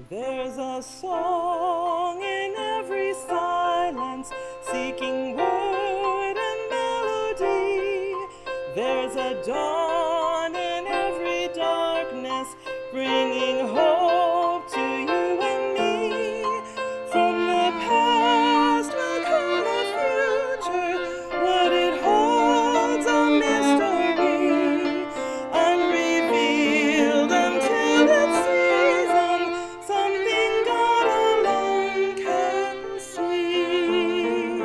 There's a song in every silence, seeking word and melody. There's a dawn in every darkness, bringing hope to you and me. From the past will come the future, what it holds a mystery, unrevealed until its season, something God alone can see.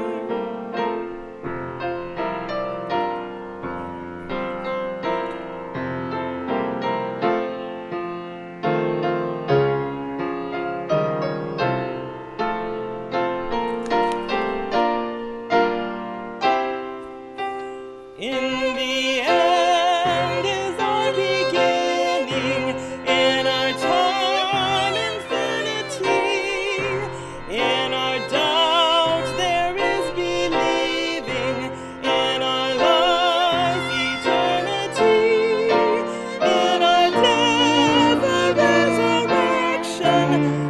In the end is our beginning, in our time infinity, in our doubt there is believing, in our life eternity, in our death a resurrection.